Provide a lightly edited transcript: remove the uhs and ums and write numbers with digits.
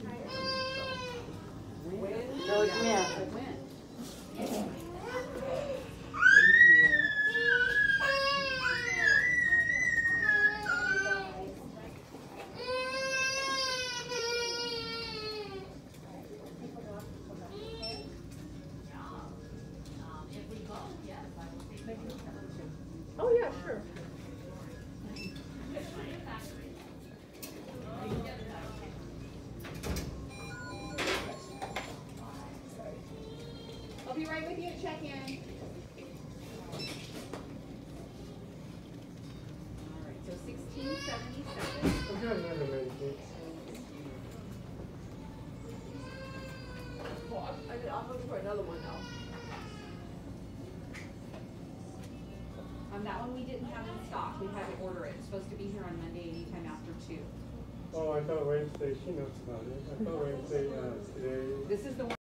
No, Yeah. yeah. It went. Thank you. Oh, yeah, sure. I'll be right with you at check-in. All right, so 1677. I'm trying to remember many things. Well, I'm looking for another one now. That one we didn't have in stock. We had to order it. It's supposed to be here on Monday anytime after 2. Oh, I thought Wednesday, she knows about it. I thought Wednesday, today. This is the one.